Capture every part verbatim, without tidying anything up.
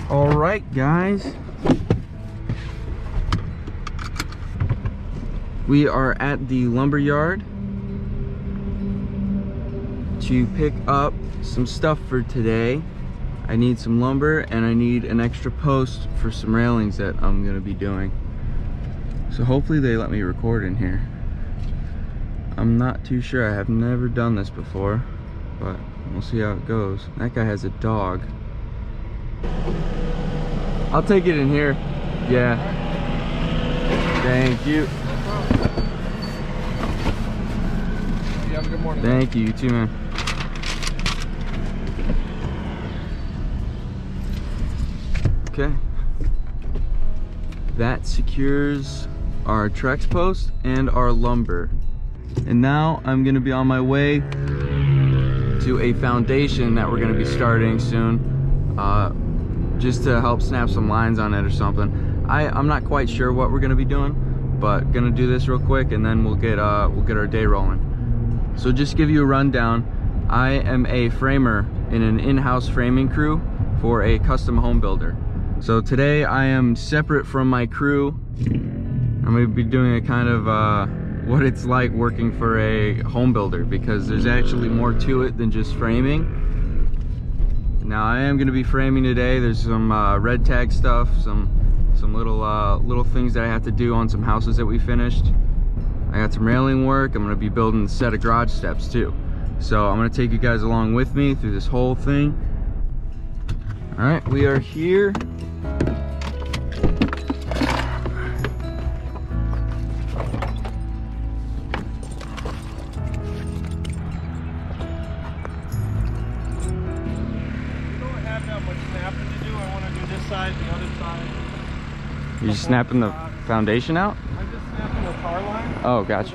All right, guys. We are at the lumber yard to pick up some stuff for today. I need some lumber and I need an extra post for some railings that I'm gonna be doing. So hopefully they let me record in here. I'm not too sure. I have never done this before, but we'll see how it goes. That guy has a dog. I'll take it in here. Yeah. Thank you. You have a good morning. Thank you, you too, man. Okay. That secures our Trex post and our lumber. And now I'm gonna be on my way to a foundation that we're gonna be starting soon, uh, just to help snap some lines on it or something. I, I'm not quite sure what we're gonna be doing, but gonna do this real quick and then we'll get uh, we'll get our day rolling. So just give you a rundown. I am a framer in an in-house framing crew for a custom home builder. So today I am separate from my crew. I'm gonna be doing a kind of uh, what it's like working for a home builder, because there's actually more to it than just framing. Now I am gonna be framing today. There's some uh, red tag stuff, some some little uh, little things that I have to do on some houses that we finished. I got some railing work. I'm gonna be building a set of garage steps too. So I'm gonna take you guys along with me through this whole thing. All right, we are here. You're just snapping the foundation out? I'm just snapping the tar line. Oh, gotcha.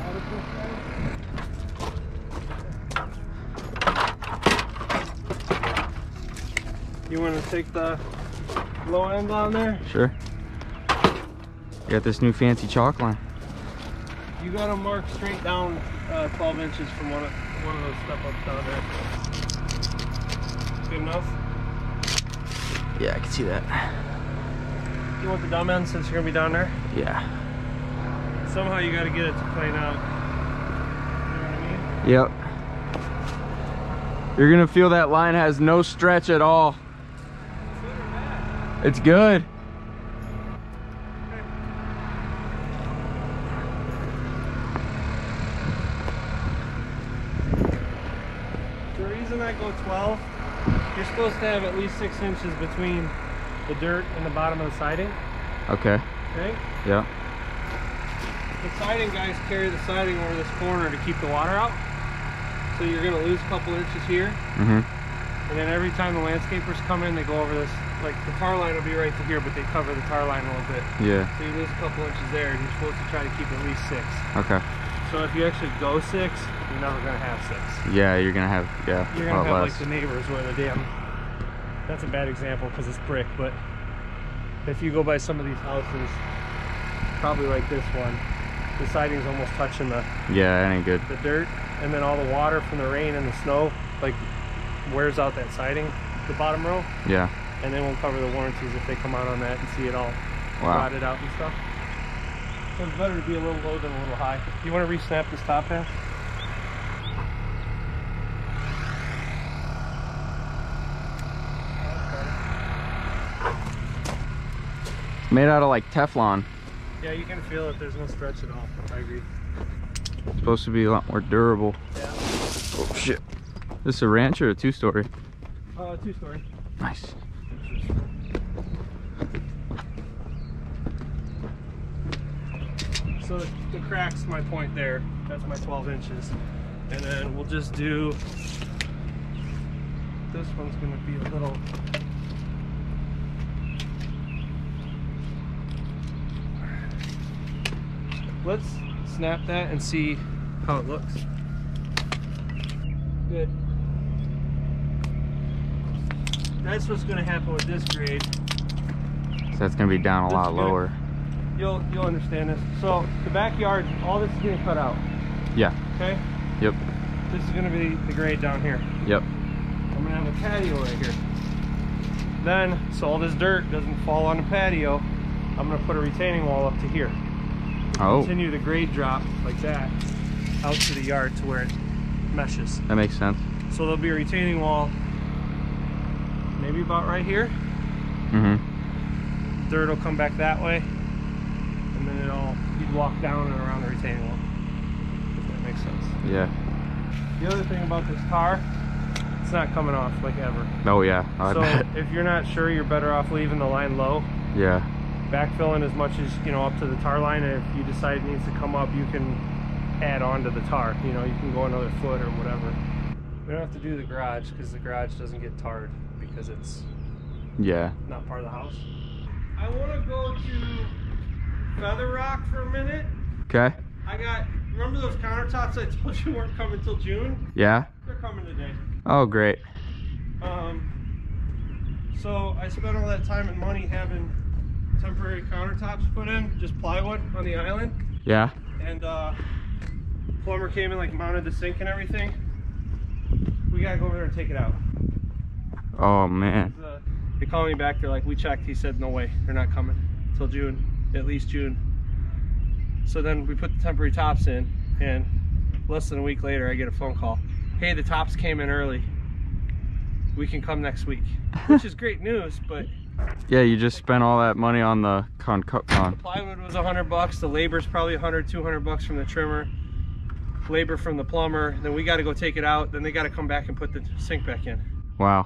You want to take the low end on there? Sure. You got this new fancy chalk line. You got to mark straight down uh, twelve inches from one of, one of those step ups down there. Good enough? Yeah, I can see that. You want the dumb end since you're gonna be down there? Yeah. Somehow you gotta get it to plane out. You know what I mean? Yep. You're gonna feel that line has no stretch at all. It's good. The reason I go twelve, you're supposed to have at least six inches between the dirt and the bottom of the siding. Okay. Okay? Yeah. The siding guys carry the siding over this corner to keep the water out. So you're going to lose a couple inches here. Mm-hmm. And then every time the landscapers come in, they go over this. Like the tar line will be right to here, but they cover the tar line a little bit. Yeah. So you lose a couple inches there, and you're supposed to try to keep at least six. Okay. So if you actually go six, you're never going to have six. Yeah, you're going to have, yeah, You're going to have less. like the neighbors where the damn... That's a bad example because it's brick, but if you go by some of these houses, probably like this one, the siding's almost touching the yeah, that ain't good. The dirt, and then all the water from the rain and the snow like wears out that siding, the bottom row. Yeah. And they won't cover the warranties if they come out on that and see it all wow. rotted out and stuff. So it's better to be a little low than a little high. You want to re-snap this top half? Made out of like Teflon. Yeah, you can feel it. There's no stretch at all. I agree. It's supposed to be a lot more durable. Yeah. Oh shit. This is a ranch or a two-story? Uh, two-story. Nice. So the, the crack's my point there. That's my twelve inches. And then we'll just do, this one's gonna be a little, let's snap that and see how it looks. Good. That's what's gonna happen with this grade. So that's gonna be down a That's lot good. lower. You'll you'll understand this. So the backyard, all this is getting cut out. Yeah. Okay? Yep. This is gonna be the grade down here. Yep. I'm gonna have a patio right here. Then, so all this dirt doesn't fall on the patio, I'm gonna put a retaining wall up to here. Oh. Continue the grade drop like that out to the yard to where it meshes. That makes sense. So there'll be a retaining wall maybe about right here. Mm-hmm. Dirt will come back that way, and then it'll, you'd walk down and around the retaining wall, if that makes sense. Yeah. The other thing about this tar, it's not coming off like ever. Oh yeah, I so bet. if you're not sure, you're better off leaving the line low. Yeah. Backfilling as much as, you know, up to the tar line, and if you decide it needs to come up, you can add on to the tar. You know, you can go another foot or whatever. We don't have to do the garage because the garage doesn't get tarred because it's yeah not part of the house. I want to go to Feather Rock for a minute. Okay. I got, remember those countertops I told you weren't coming till June? Yeah. They're coming today. Oh, great. Um, so I spent all that time and money having temporary countertops put in, just plywood on the island. Yeah. And uh, plumber came and like mounted the sink and everything. We gotta go over there and take it out. Oh man. Uh, they called me back, they're like, we checked. He said, no way, they're not coming till June, at least June. So then we put the temporary tops in, and less than a week later I get a phone call. Hey, the tops came in early. We can come next week. Which is great news, but yeah, you just spent all that money on the con con. the plywood was a hundred bucks, the labor's probably a hundred, two hundred bucks from the trimmer, labor from the plumber, then we gotta go take it out, then they gotta come back and put the sink back in. Wow.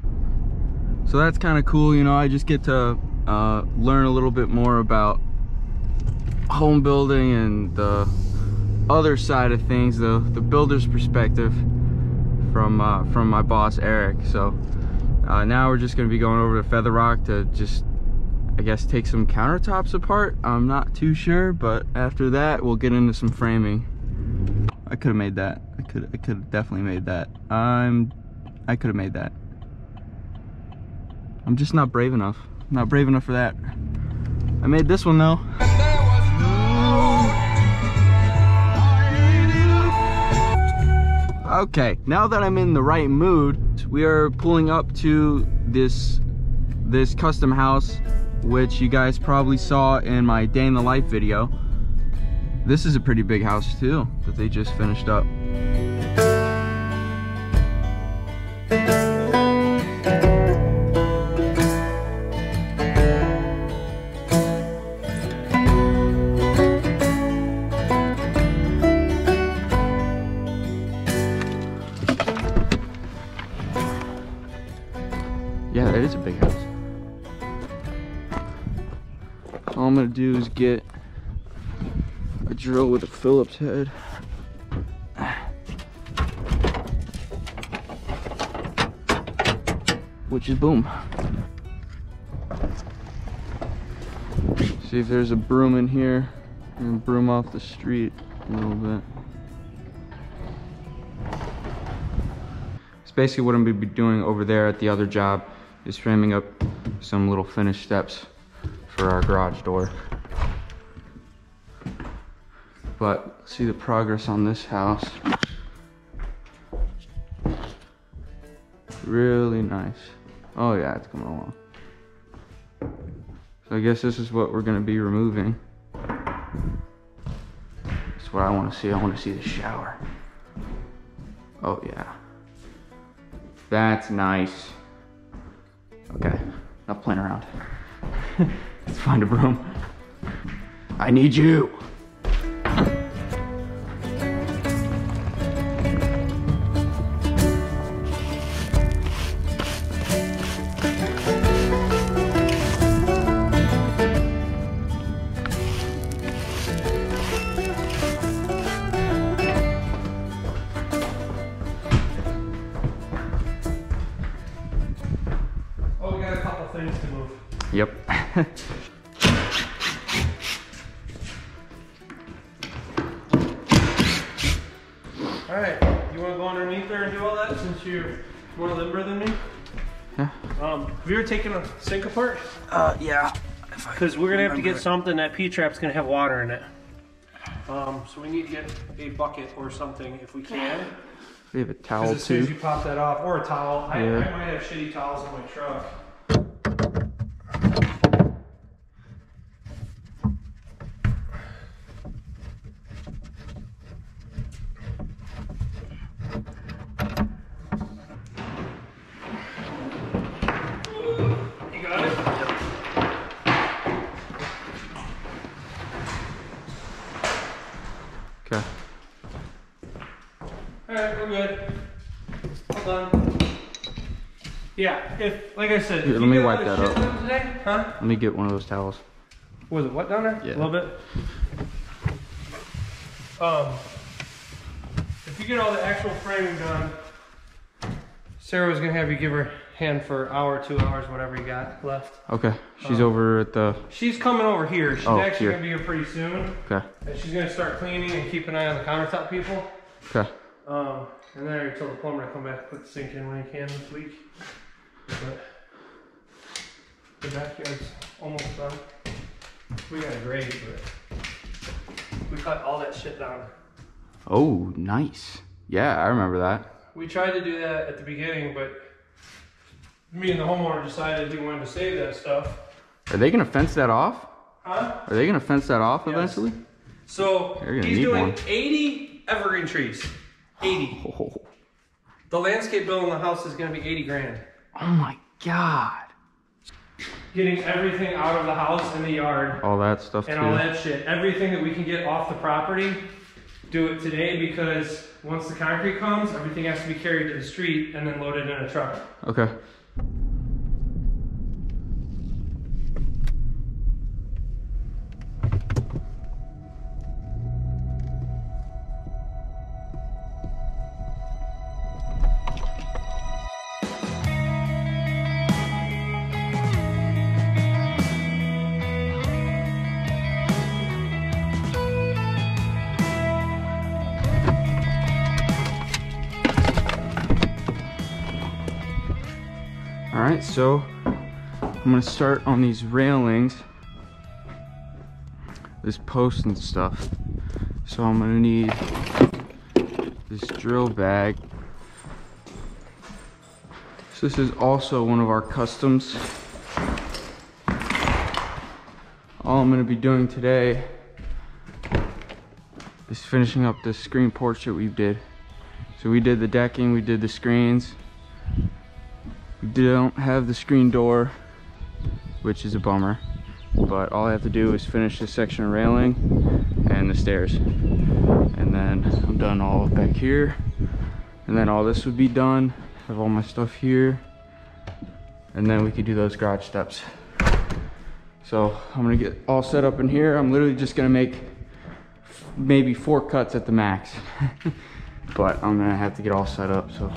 So that's kind of cool, you know, I just get to uh, learn a little bit more about home building and the other side of things, the the builder's perspective from uh, from my boss Eric. So uh, now we're just going to be going over to Feather Rock to just, I guess, take some countertops apart. I'm not too sure, but after that we'll get into some framing. I could have made that. I could I could have definitely made that. I'm I could have made that. I'm just not brave enough. I'm not brave enough for that. I made this one though. Okay, now that I'm in the right mood, we are pulling up to this this custom house, which you guys probably saw in my day in the life video. This is a pretty big house too that they just finished up. Yeah, that is a big house. All I'm gonna do is get a drill with a Phillips head. Which is boom. See if there's a broom in here and broom off the street a little bit. It's basically what I'm gonna be doing over there at the other job, is framing up some little finished steps for our garage door. But see the progress on this house. Really nice. Oh yeah, it's coming along. So I guess this is what we're gonna be removing. That's what I wanna see. I wanna see the shower. Oh yeah. That's nice. Okay, enough playing around. Let's find a broom. I need you. Things to move. Yep. All right, you want to go underneath there and do all that since you're more limber than me? Yeah. Um, have you ever taken a sink apart? Uh, yeah. Because we're gonna have to get something. That P-trap's gonna have water in it. Um, so we need to get a bucket or something if we can. We have a towel Because as soon as too. you pop that off, or a towel. I, Yeah. I might have shitty towels in my truck. You got it? Okay. Alright, we're good. Hold on. Yeah, if, like I said, Here, if let you me get wipe all that this shit up. done today, huh? Let me get one of those towels. Was it wet down there? Yeah. A little bit? Um, if you get all the actual framing done, Sarah was gonna have you give her a hand for an hour, two hours, whatever you got left. Okay. She's Um, over at the... She's coming over here. She's Oh, actually here. gonna be here pretty soon. Okay. And she's gonna start cleaning and keep an eye on the countertop people. Okay. Um, and then I already told the plumber to come back and put the sink in when he can this week. But the backyard's almost done. We got a grade, but we cut all that shit down. Oh, nice. Yeah, I remember that. We tried to do that at the beginning, but me and the homeowner decided we wanted to save that stuff. Are they gonna fence that off? Huh? Are they gonna fence that off Yes. eventually? So You're gonna he's need doing one. eighty evergreen trees. eighty. Oh, The landscape bill in the house is gonna be eighty grand. oh my God. Getting everything out of the house and the yard All that stuff and too. all that shit. Everything that we can get off the property, do it today, because once the concrete comes, everything has to be carried to the street and then loaded in a truck. Okay. Alright, so I'm gonna start on these railings, this post and stuff. So I'm gonna need this drill bag. So this is also one of our customs. All I'm gonna be doing today is finishing up the screen porch that we did. So we did the decking, we did the screens. We don't have the screen door, which is a bummer, but all I have to do is finish this section of railing and the stairs, and then I'm done all back here, and then all this would be done. Have all my stuff here, and then we could do those garage steps. So I'm gonna get all set up in here. I'm literally just gonna make maybe four cuts at the max, but I'm gonna have to get all set up. So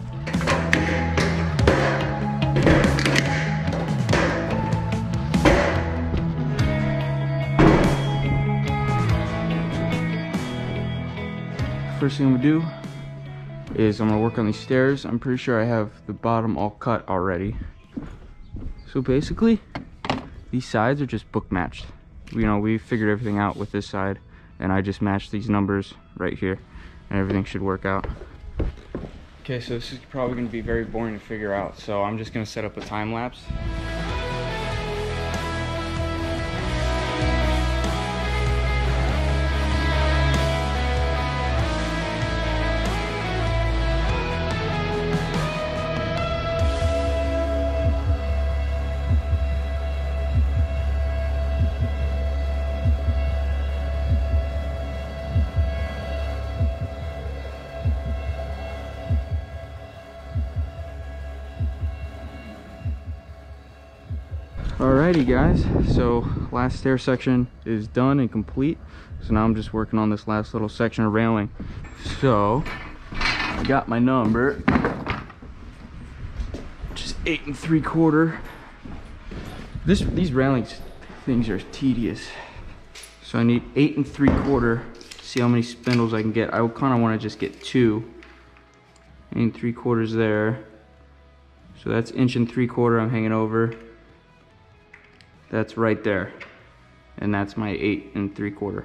first thing I'm gonna do is I'm gonna work on these stairs. I'm pretty sure I have the bottom all cut already. So basically, these sides are just book matched. You know, we figured everything out with this side, and I just matched these numbers right here, and everything should work out. Okay, so this is probably gonna be very boring to figure out, so I'm just gonna set up a time lapse. Alrighty guys, so last stair section is done and complete. So now I'm just working on this last little section of railing. So I got my number, which is eight and three quarter. This these railings things are tedious. So I need eight and three quarter. See how many spindles I can get. I kind of want to just get two. Eight and three quarters there. So that's inch and three quarter I'm hanging over. That's right there, and that's my eight and three quarter.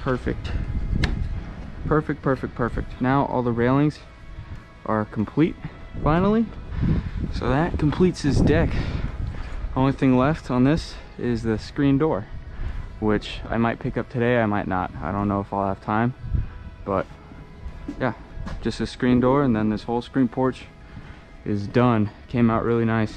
Perfect. Perfect, perfect, perfect. Now all the railings are complete, finally. So that completes his deck. Only thing left on this is the screen door, which I might pick up today, I might not. I don't know if I'll have time, but yeah, just a screen door, and then this whole screen porch is done. Came out really nice.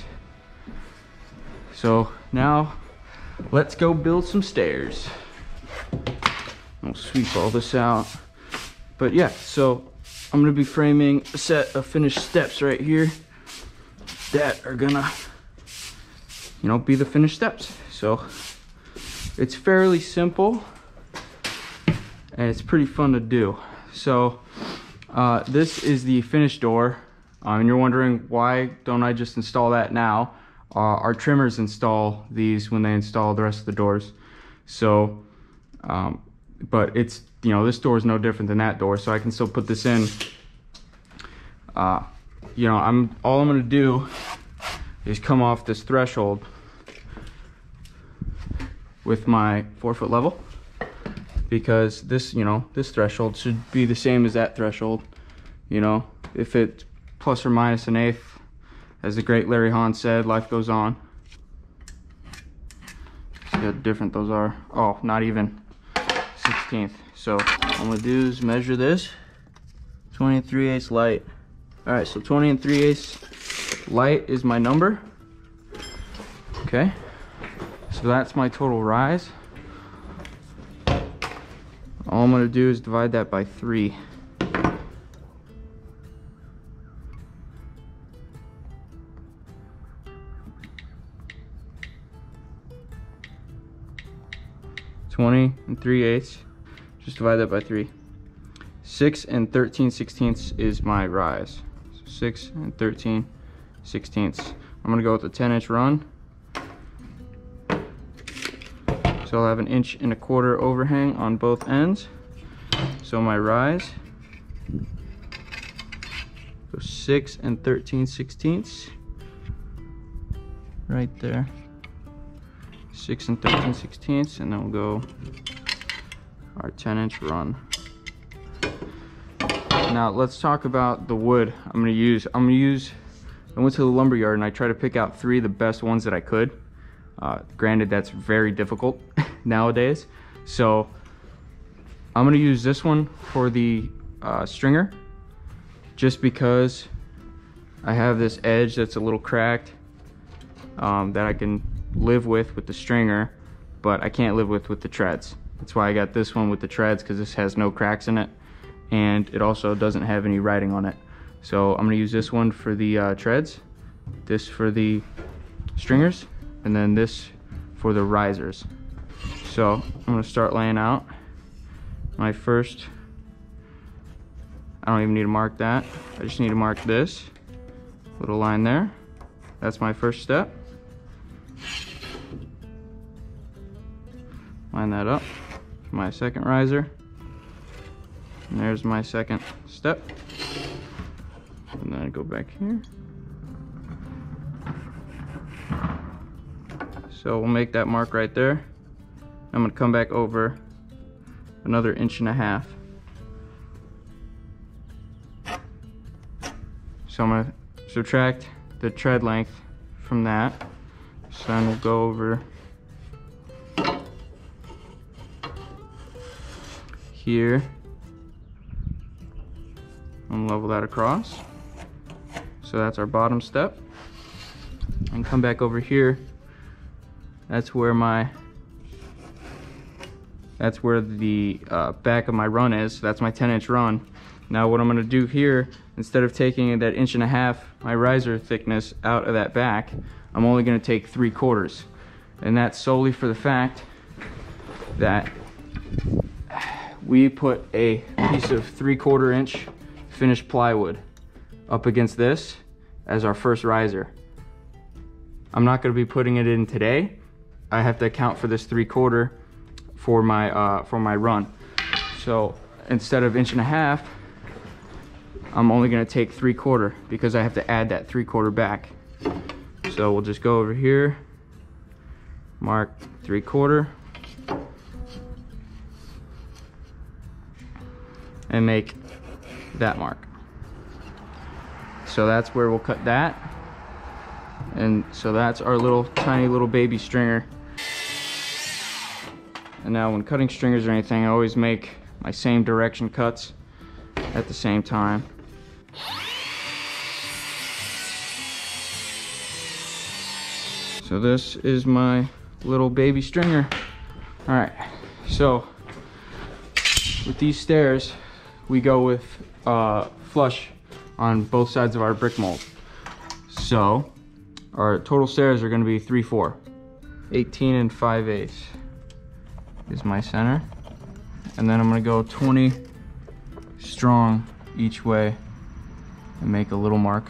So now let's go build some stairs. I'll sweep all this out. But yeah, so I'm gonna be framing a set of finished steps right here that are gonna, you know, be the finished steps. So it's fairly simple and it's pretty fun to do. So uh, this is the finished door. Um, and you're wondering, why don't I just install that now? Uh, our trimmers install these when they install the rest of the doors. So, um, but it's, you know, this door is no different than that door, so I can still put this in. Uh, you know, I'm all I'm gonna do is come off this threshold with my four foot level, because this, you know, this threshold should be the same as that threshold. You know, if it's plus or minus an eighth, as the great Larry Hahn said, life goes on. See how different those are. Oh, not even sixteenth. So what I'm gonna do is measure this. twenty and three eighths light. All right, so twenty and three eighths light is my number. Okay, so that's my total rise. All I'm gonna do is divide that by three. twenty and three eighths, just divide that by three. six and thirteen sixteenths is my rise. So six and thirteen sixteenths. I'm gonna go with a ten inch run. So I'll have an inch and a quarter overhang on both ends. So my rise, so six and thirteen sixteenths, right there. six and thirteen sixteenths, and then we'll go our ten inch run. Now let's talk about the wood I'm gonna use. I'm gonna use, I went to the lumber yard and I tried to pick out three of the best ones that I could. Uh, granted, that's very difficult nowadays. So I'm gonna use this one for the uh, stringer, just because I have this edge that's a little cracked um, that I can live with with the stringer, but I can't live with with the treads. That's why I got this one with the treads, because this has no cracks in it, and it also doesn't have any writing on it. So I'm gonna use this one for the uh, treads, this for the stringers, and then this for the risers. So I'm gonna start laying out my first. I don't even need to mark that, I just need to mark this little line there. That's my first step. Line that up, my second riser, and there's my second step. And then I go back here. So we'll make that mark right there. I'm gonna come back over another inch and a half. So I'm gonna subtract the tread length from that. So then we'll go over here and level that across. So that's our bottom step. And come back over here. That's where my that's where the uh, back of my run is. So that's my ten inch run. Now what I'm gonna do here, instead of taking that inch and a half, my riser thickness out of that back, I'm only gonna take three quarters. And that's solely for the fact that we put a piece of three quarter inch finished plywood up against this as our first riser. I'm not gonna be putting it in today. I have to account for this three quarter for my uh, for my run. So instead of inch and a half, I'm only gonna take three quarter because I have to add that three quarter back. So we'll just go over here, mark three quarter, and make that mark. So that's where we'll cut that. And so that's our little tiny little baby stringer. And now when cutting stringers or anything, I always make my same direction cuts at the same time. So this is my little baby stringer. All right, so with these stairs, we go with uh, flush on both sides of our brick mold. So our total stairs are gonna be three four. eighteen and five eighths is my center. And then I'm gonna go twenty strong each way and make a little mark.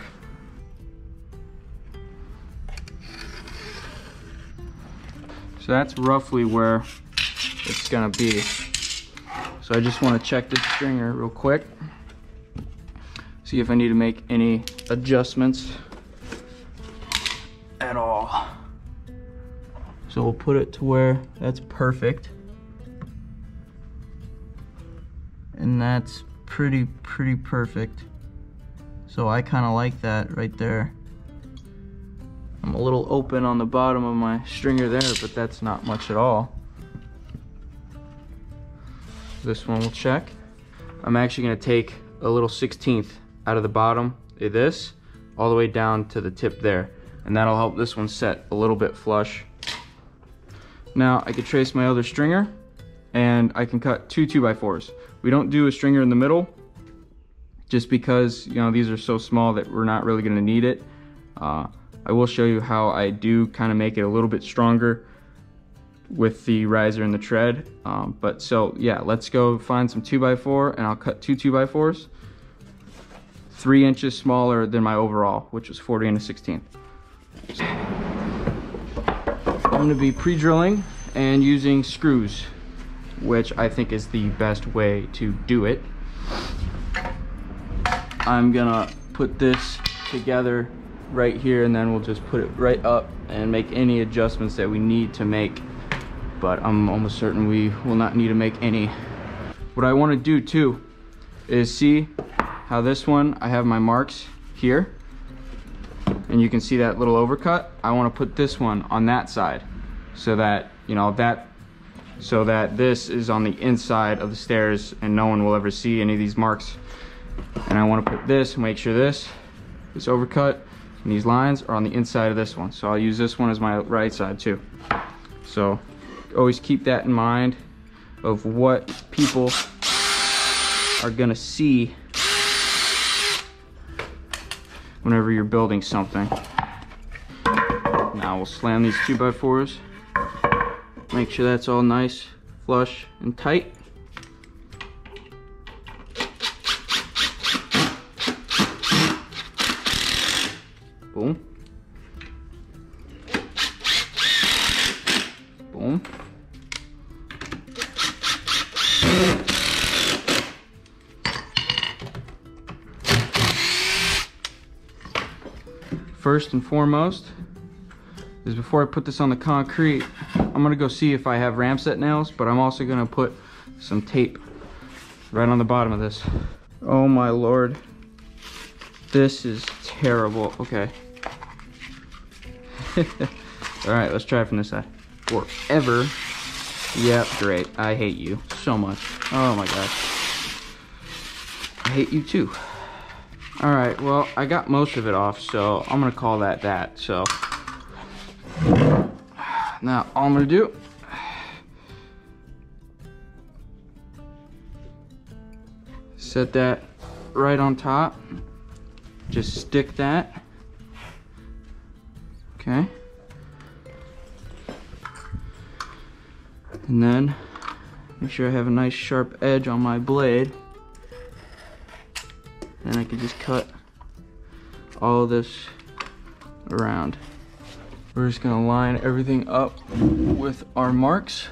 So that's roughly where it's gonna be. So I just wanna check this stringer real quick. See if I need to make any adjustments at all. So we'll put it to where that's perfect. And that's pretty, pretty perfect. So I kinda like that right there. I'm a little open on the bottom of my stringer there, but that's not much at all. This one will check. I'm actually gonna take a little sixteenth out of the bottom of this, all the way down to the tip there. And that'll help this one set a little bit flush. Now I could trace my other stringer and I can cut two two by fours. We don't do a stringer in the middle just because, you know, these are so small that we're not really gonna need it. Uh, I will show you how I do kind of make it a little bit stronger with the riser and the tread. Um, but so yeah, let's go find some two by four and I'll cut two two by fours. Three inches smaller than my overall, which was forty and a sixteenth. So I'm gonna be pre-drilling and using screws, which I think is the best way to do it. I'm gonna put this together right here and then we'll just put it right up and make any adjustments that we need to make, but I'm almost certain we will not need to make any. What I want to do too is see how this one, I have my marks here and you can see that little overcut. I want to put this one on that side so that, you know, that so that this is on the inside of the stairs and no one will ever see any of these marks. And I want to put this, make sure this this overcut and these lines are on the inside of this one. So I'll use this one as my right side too. So always keep that in mind of what people are gonna see whenever you're building something. Now we'll slam these two by fours. Make sure that's all nice, flush, and tight. Boom. Boom. First and foremost is before I put this on the concrete, I'm gonna go see if I have ram set nails, but I'm also gonna put some tape right on the bottom of this. Oh my Lord. This is terrible. Okay. All right, let's try it from this side. Forever. Yep, great. I hate you so much. Oh my gosh. I hate you too. All right, well, I got most of it off, so I'm gonna call that that. So now all I'm gonna do set that right on top. Just stick that. Okay. And then make sure I have a nice sharp edge on my blade. Then I can just cut all of this around. We're just gonna line everything up with our marks.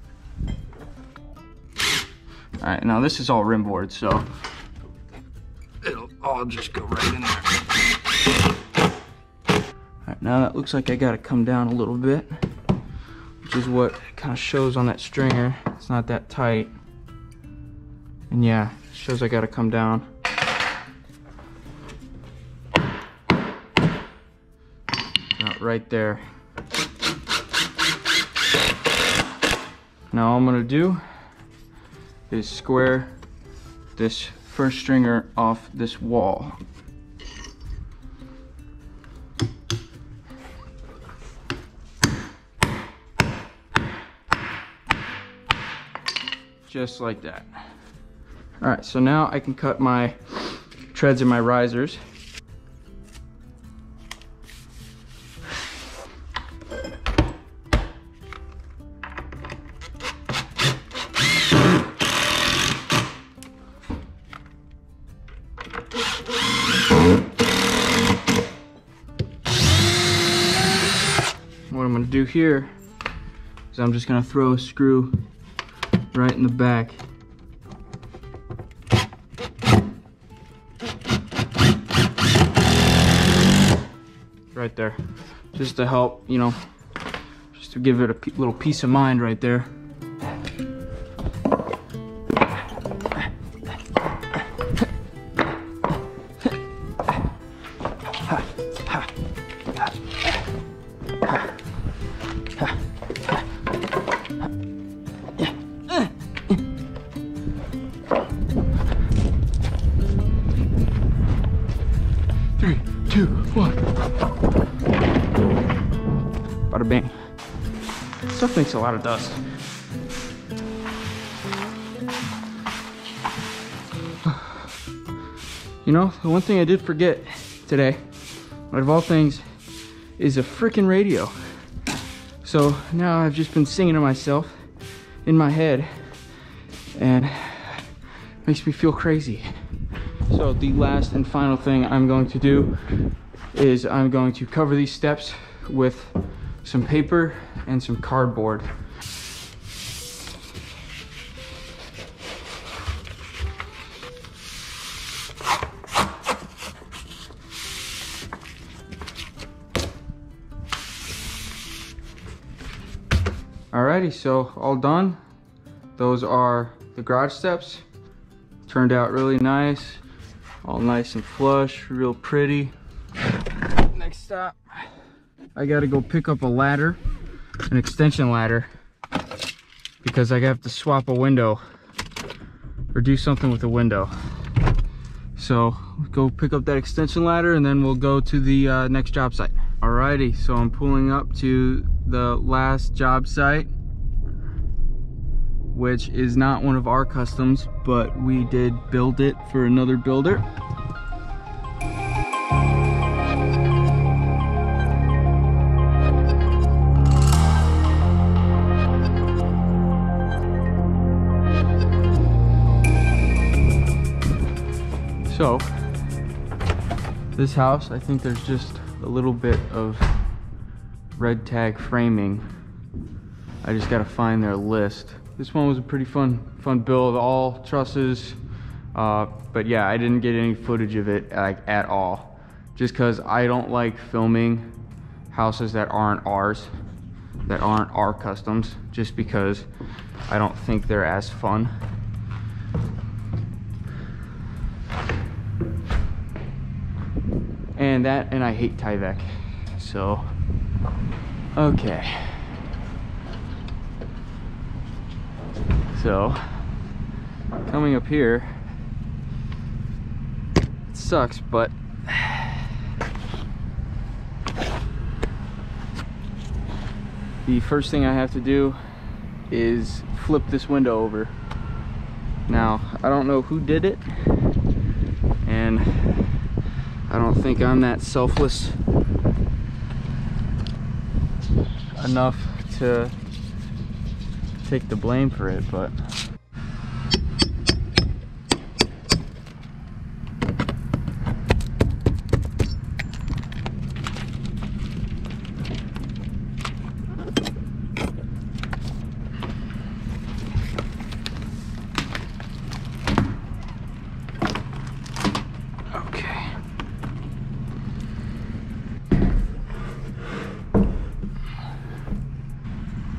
All right, now this is all rim board, so it'll all just go right in there. All right, now that looks like I gotta come down a little bit, which is what kind of shows on that stringer. It's not that tight. And yeah, Shows I gotta come down. Not right there. Now all I'm gonna do is square this first stringer off this wall. Just like that. All right, so now I can cut my treads and my risers. What I'm gonna do here is I'm just gonna throw a screw right in the back. Right there, just to help, you know, just to give it a little peace of mind right there. Three, two, one. Bada bang. Stuff makes a lot of dust. You know, the one thing I did forget today, out of all things, is a freaking radio. So now I've just been singing to myself in my head, and it makes me feel crazy. So the last and final thing I'm going to do is I'm going to cover these steps with some paper and some cardboard. Alrighty, so all done. Those are the garage steps. Turned out really nice. All nice and flush, real pretty. Next stop, I gotta go pick up a ladder, an extension ladder, because I have to swap a window or do something with the window. So go pick up that extension ladder and then we'll go to the uh, next job site. Alrighty, so I'm pulling up to the last job site, which is not one of our customs, but we did build it for another builder. So, this house, I think there's just a little bit of red tag framing. I just gotta find their list. This one was a pretty fun fun build, all trusses, uh, but yeah, I didn't get any footage of it like at all, just because I don't like filming houses that aren't ours, that aren't our customs, just because I don't think they're as fun. And that, and I hate Tyvek, so okay. So, coming up here, it sucks, but the first thing I have to do is flip this window over. Now, I don't know who did it, and I don't think I'm that selfless enough to take the blame for it, but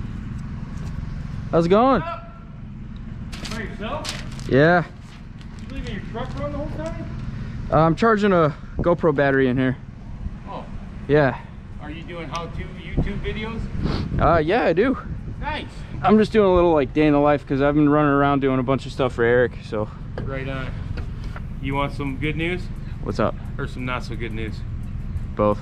how's it going? By yourself? Yeah. truck run the whole time? Uh, I'm charging a GoPro battery in here. Oh. Yeah. Are you doing how-to YouTube videos? Uh, yeah, I do. Nice. I'm just doing a little like day in the life because I've been running around doing a bunch of stuff for Eric, so. Right on. You want some good news? What's up? Or some not so good news? Both.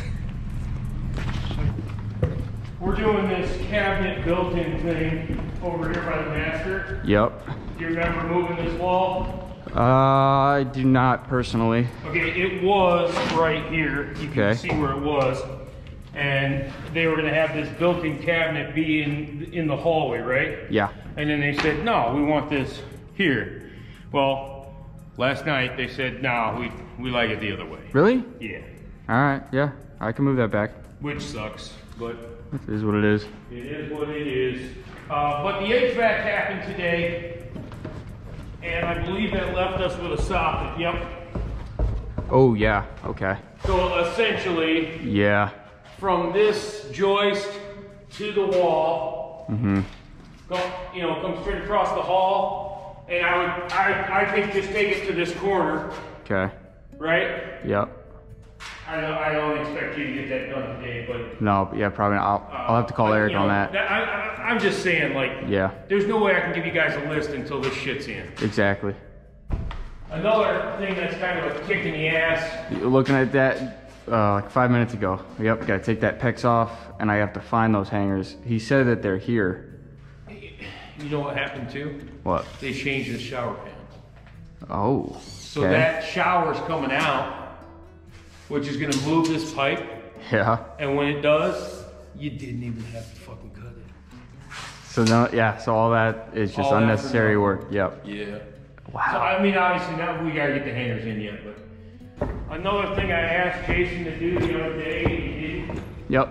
We're doing this cabinet built-in thing over here by the master. Yep. Do you remember moving this wall? Uh, I do not personally. Okay, it was right here. You can Okay. see where it was. And they were gonna have this built-in cabinet be in, in the hallway, right? Yeah. And then they said, no, we want this here. Well, last night they said, no, we, we like it the other way. Really? Yeah. All right, yeah, I can move that back. Which sucks, but It is what it is. it is what it is. Uh, but the H V A C happened today, and I believe that left us with a soffit. Yep. Oh, yeah, okay. So essentially, Yeah. from this joist to the wall, Mm-hmm. go, you know, come straight across the hall, and I would, I, I think just take it to this corner, Okay. right? Yep. I don't, I don't expect you to get that done today, but No, but yeah, probably not. I'll, I'll have to call But, Eric you know, on that. I, I, I'm just saying, like, Yeah, there's no way I can give you guys a list until this shit's in. exactly. Another thing that's kind of a kick in the ass. You're looking at that uh, like five minutes ago. Yep, gotta take that pex off, and I have to find those hangers. He said that they're here. You know what happened too? What? They changed the shower pan. Oh. So okay. that shower's coming out, which is gonna move this pipe. Yeah. And when it does, you didn't even have to fucking cut it. So no, yeah. So all that is just All that for unnecessary nothing. work. Yep. Yeah. Wow. So I mean, obviously now we gotta get the hangers in yet, but another thing I asked Jason to do the other day, he didn't. Yep.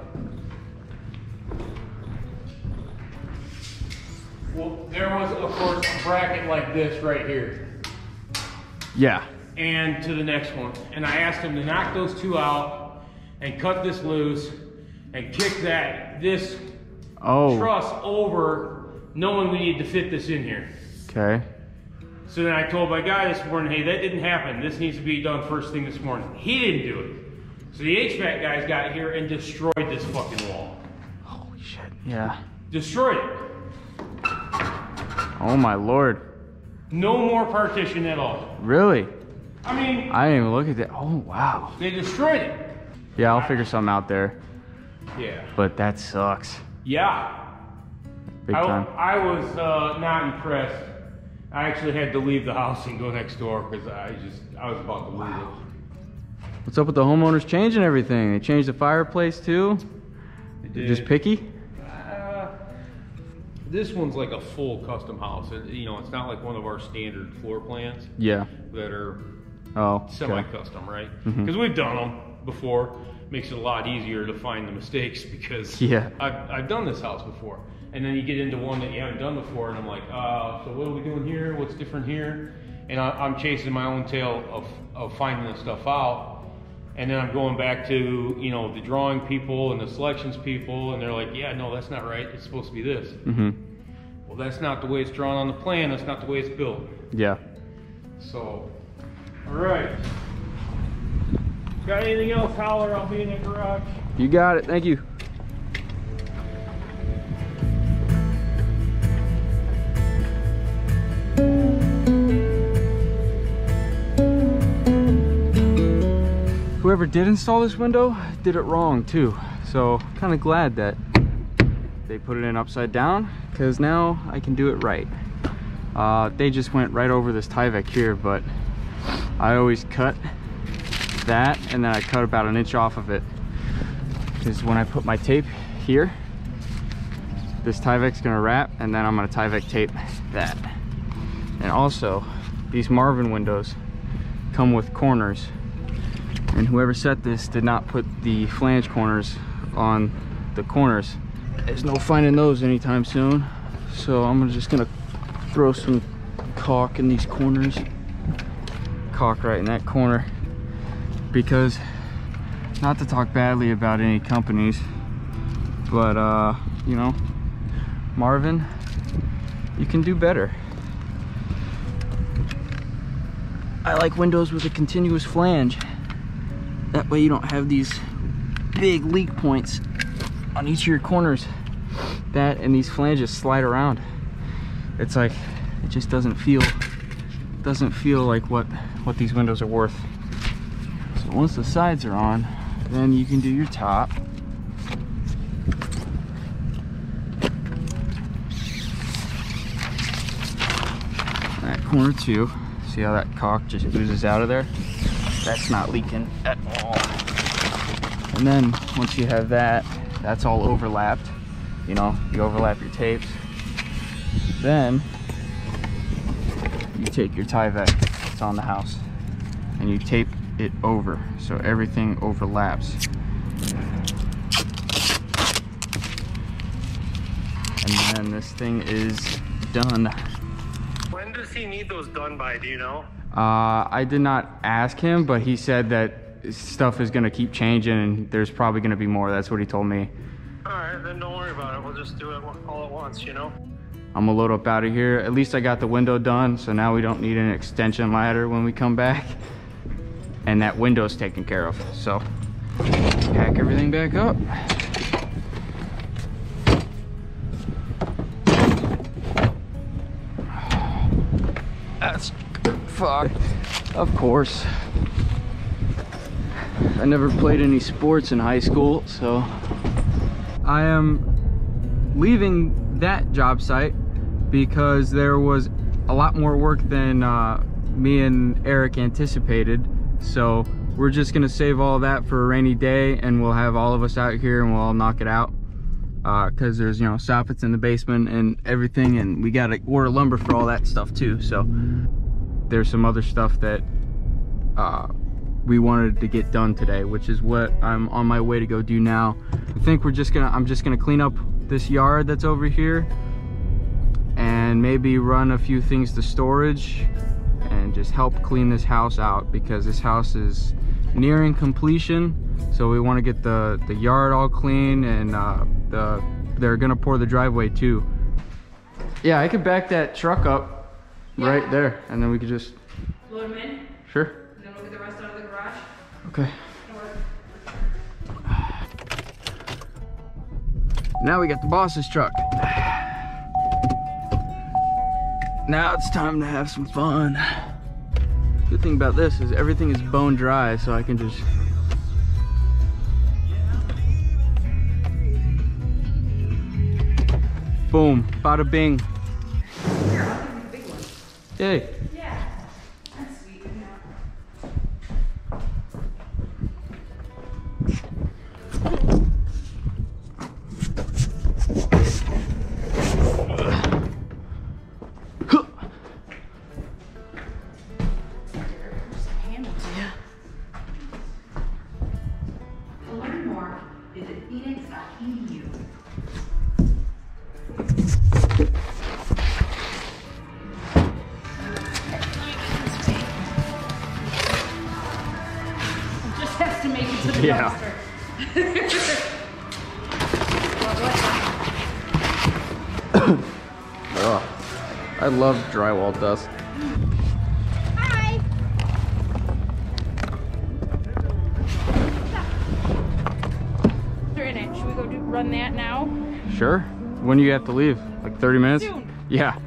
Well, there was, of course, a bracket like this right here, Yeah. and to the next one. And I asked him to knock those two out and cut this loose and kick that this Oh. truss over, knowing we need to fit this in here. Okay. So then I told my guy this morning, hey, that didn't happen. This needs to be done first thing this morning. He didn't do it. So the H V A C guys got here and destroyed this fucking wall. Holy shit. Yeah. Destroyed it. Oh my lord. No more partition at all. Really? I mean, I didn't even look at that. Oh wow. they destroyed it. Yeah, I'll figure something out there. Yeah. But that sucks. Yeah. Big I, time. I was uh, not impressed. I actually had to leave the house and go next door because I just, I was about to lose it. What's up with the homeowners changing everything? They changed the fireplace too? They They're did. just picky? Uh, this one's like a full custom house. It, you know, it's not like one of our standard floor plans Yeah. that are Oh. Okay. semi-custom, right? Mhm. Because we've done them before. Makes it a lot easier to find the mistakes because Yeah. I've, I've done this house before. And then you get into one that you haven't done before, and I'm like, uh, so what are we doing here? What's different here? And I, I'm chasing my own tail of, of finding this stuff out. And then I'm going back to, you know, the drawing people and the selections people, and they're like, yeah, no, that's not right. It's supposed to be this. Mm-hmm. Well, that's not the way it's drawn on the plan. That's not the way it's built. Yeah. So, all right. Got anything else, holler, I'll be in the garage. You got it. Thank you. Whoever did install this window did it wrong too. So kind of glad that they put it in upside down because now I can do it right. Uh, they just went right over this Tyvek here, but I always cut that and then I cut about an inch off of it. Because when I put my tape here, this Tyvek's gonna wrap and then I'm gonna Tyvek tape that. And also, these Marvin windows come with corners. And whoever set this did not put the flange corners on the corners. There's no finding those anytime soon. So I'm just gonna throw some caulk in these corners. Caulk right in that corner. Because, not to talk badly about any companies, but uh, you know, Marvin, you can do better. I like windows with a continuous flange. That way you don't have these big leak points on each of your corners. That and these flanges slide around. It's like, it just doesn't feel, doesn't feel like what, what these windows are worth. So once the sides are on, then you can do your top. That corner too. See how that caulk just oozes out of there? That's not leaking at all. And then once you have that, that's all overlapped. You know, you overlap your tapes. Then you take your Tyvek that's on the house and you tape it over so everything overlaps. And then this thing is done. When does he need those done by, do you know? Uh, I did not ask him, but he said that stuff is gonna keep changing and there's probably gonna be more. That's what he told me. All right, then don't worry about it. We'll just do it all at once, you know? I'm gonna load up out of here. At least I got the window done, so now we don't need an extension ladder when we come back. And that window's taken care of. So, pack everything back up. That's fuck. Of course. I never played any sports in high school, so I am leaving that job site because there was a lot more work than uh, me and Eric anticipated. So we're just gonna save all that for a rainy day, and we'll have all of us out here and we'll all knock it out. Uh, cause there's, you know, soffits in the basement and everything, and we gotta order lumber for all that stuff too. So there's some other stuff that uh, we wanted to get done today, which is what I'm on my way to go do now. I think we're just gonna, I'm just gonna clean up this yard that's over here and maybe run a few things to storage and just help clean this house out, because this house is nearing completion. So we want to get the the yard all clean, and uh, the they're gonna pour the driveway too. Yeah, I could back that truck up yeah. right there, and then we could just load them in. Sure. And then we'll get the rest out of the garage. Okay. Now we got the boss's truck. Now it's time to have some fun. Good thing about this is everything is bone dry, so I can just boom, bada bing. Here, I'll give you the big one. Yay. Yeah, that's sweet. Learn more. Visit phoenix dot e d u. Yeah. Oh, I love drywall dust. Hi. They're in it. Should we go do, run that now? Sure. When do you have to leave? Like thirty minutes? Soon. Yeah.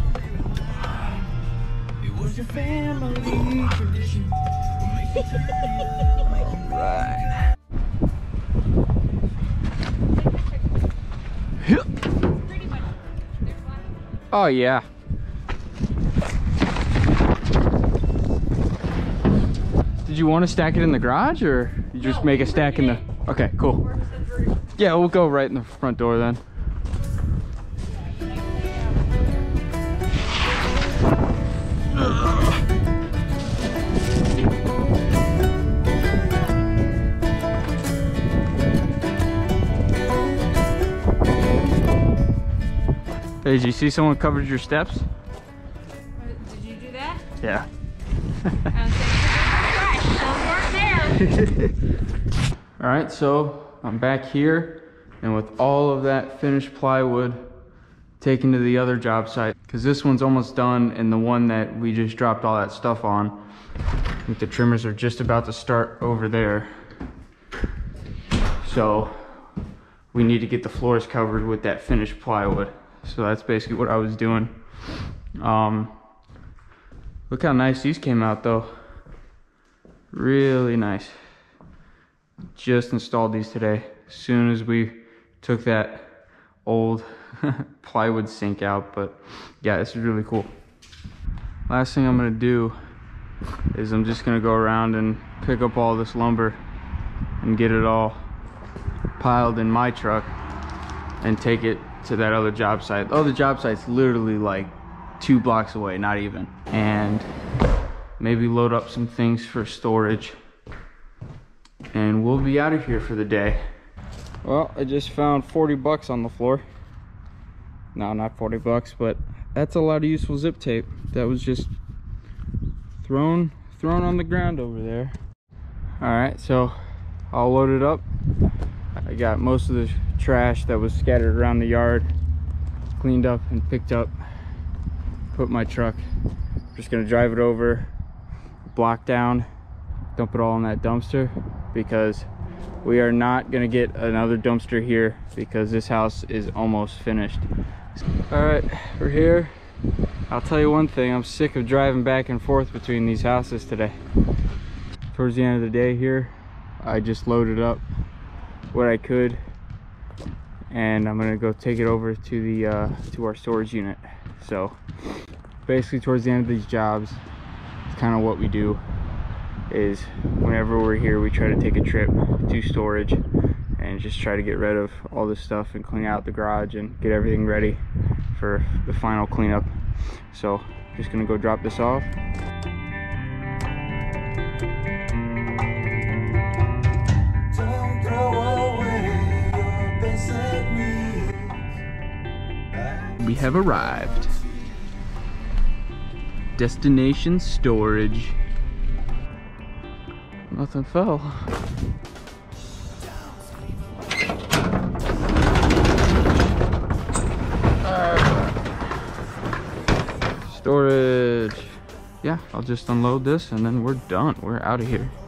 It was your family tradition. Right. Oh yeah. Did you want to stack it in the garage, or you just No, make a stack in the... Okay, cool. Yeah, we'll go right in the front door then. Hey, did you see someone covered your steps? Did you do that? Yeah. All right, so I'm back here, and with all of that finished plywood taken to the other job site, because this one's almost done, and the one that we just dropped all that stuff on, I think the trimmers are just about to start over there. So we need to get the floors covered with that finished plywood. So that's basically what I was doing. Um, look how nice these came out though. Really nice. Just installed these today. As soon as we took that old plywood sink out, but yeah, this is really cool. Last thing I'm gonna do is I'm just gonna go around and pick up all this lumber and get it all piled in my truck and take it to that other job site. Oh, the job site's literally like two blocks away, not even. And maybe load up some things for storage, and we'll be out of here for the day. Well, I just found forty bucks on the floor. No, not forty bucks, but that's a lot of useful zip tape that was just thrown thrown on the ground over there. All right, so I'll load it up. I got most of the trash that was scattered around the yard cleaned up and picked up, put my truck. Just gonna drive it over, block down, dump it all in that dumpster, because we are not gonna get another dumpster here because this house is almost finished. All right, we're here. I'll tell you one thing, I'm sick of driving back and forth between these houses today. Towards the end of the day here, I just loaded up what I could, and I'm gonna go take it over to the uh, to our storage unit. So basically towards the end of these jobs, it's kind of what we do, is whenever we're here we try to take a trip to storage and just try to get rid of all this stuff and clean out the garage and get everything ready for the final cleanup. So just gonna go drop this off. We have arrived. Destination storage. Nothing fell. Storage. Yeah, I'll just unload this and then we're done. We're out of here.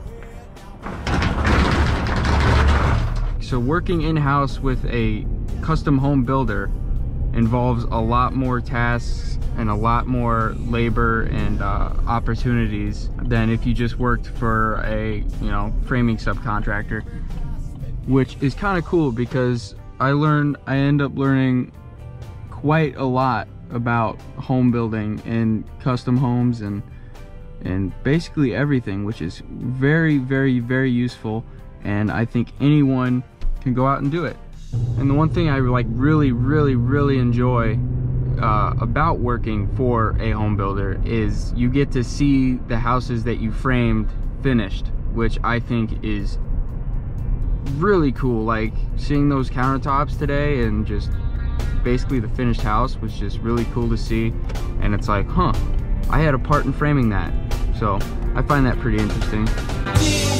So working in-house with a custom home builder involves a lot more tasks and a lot more labor and uh, opportunities than if you just worked for a, you know, framing subcontractor, which is kind of cool because I learned, I end up learning quite a lot about home building and custom homes and and basically everything, which is very, very, very useful, and I think anyone can go out and do it. And the one thing I like really, really, really enjoy uh, about working for a home builder is you get to see the houses that you framed finished, which I think is really cool. Like seeing those countertops today and just basically the finished house was just really cool to see. And it's like, huh, I had a part in framing that. So I find that pretty interesting.